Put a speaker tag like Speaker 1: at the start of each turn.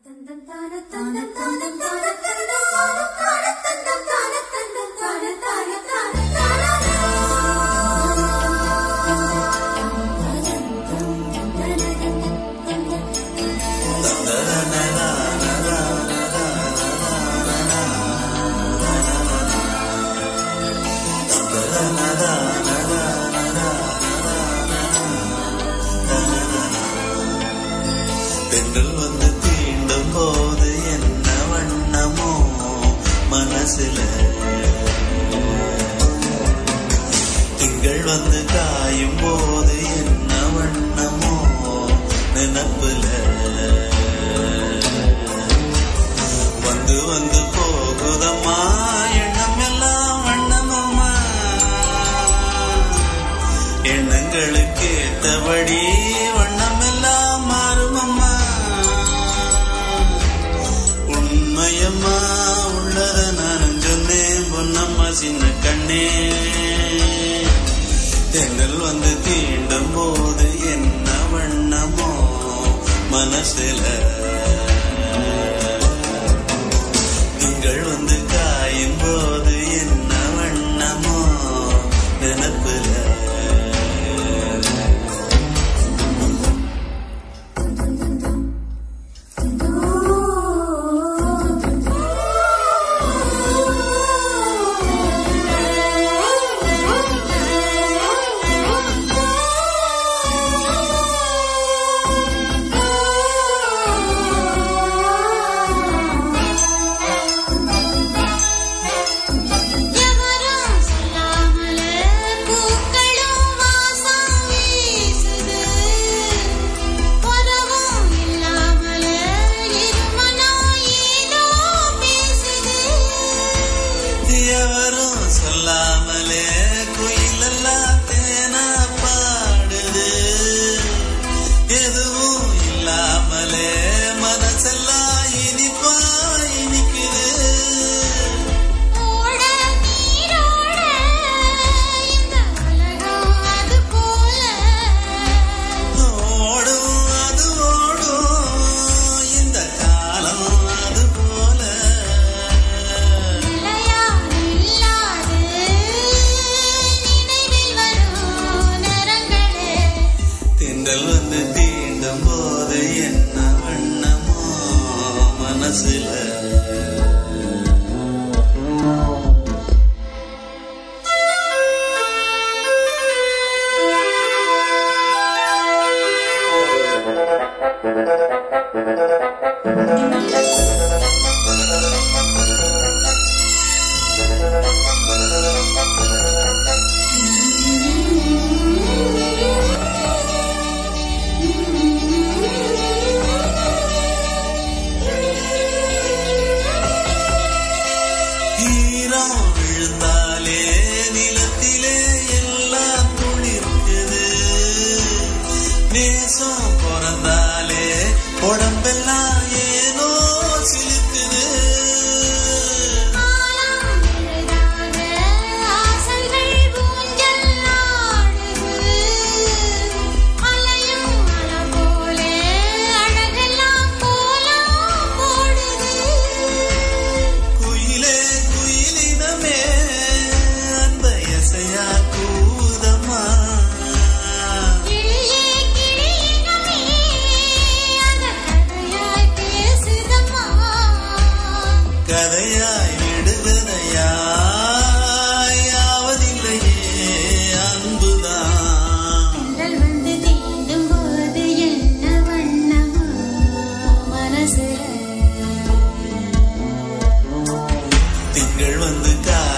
Speaker 1: தென்றல் வந்து தீண்டும் போது என்ன வண்ணமோ மனசுல, திங்கள் வந்து காயும் போது என்ன வண்ணமோ நினப்புல, வந்து வந்து போகுதம்மா எண்ணம் எல்லாம் வண்ணமம்மா, எண்ணங்களுக்கு ஏற்றபடி வண்ணம் எல்லாம் மாறுமம்மா. உண்மையம்மா உள்ளத நான் சொன்னேன் பொன்னம்மா சின்ன கண்ணே, தென்றல் வந்து தீண்டும் போது என்ன வண்ணமோ மனசுல, திங்கள் வந்து காயும் போது என்ன வண்ணமோ நினப்புல. சொல்லாமலே குயிலெல்லாம் தேனா பாடுது, எதுவும் இல்லாமலே மனசெல்லாம் இனிப்பா இனிக்குது. ஓடும் அது ஓடும் இந்த காலம் அது போல, தென்றல் வந்து தீண்டும் போது என்ன வண்ணமோ மனசுல. ஈரம் விழுந்தாலே நிலத்திலே எல்லாம் துளிர்க்குது, நேசம் பிறந்தாலே உடம்பெல்லாம் ஏனோ சிலுக்குது. கதையாய் விடுகதையாய் யாவதில்லையே அன்புதான்.
Speaker 2: தென்றல் வந்து தீண்டும் போது என்ன வண்ணமோ மனசுல,
Speaker 1: திங்கள் வந்து